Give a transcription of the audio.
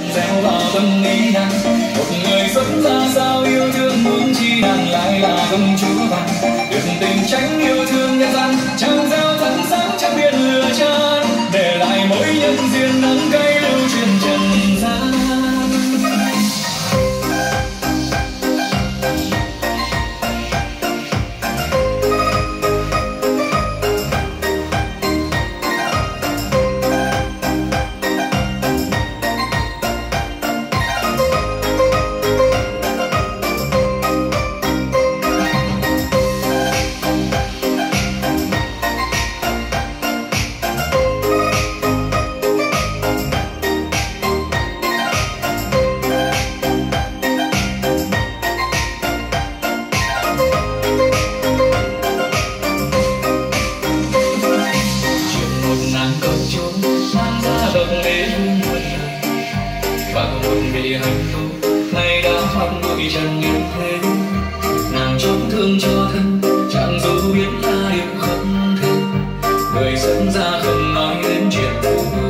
gieo vào tâm ý nàng. Một người sống ra sao yêu thương muốn chi nàng lại là công chúa vàng. Được tình tránh yêu thương nhân gian, trao gieo thân sáng trong biển lửa chan, để lại mối nhân duyên nắng cay lưu truyền trần gian. Hạnh phúc nay đã hoang bụi trần như thế, nàng trốn thương cho thân chẳng dù biết ta yêu không thể, người sinh ra không nói đến chuyện phù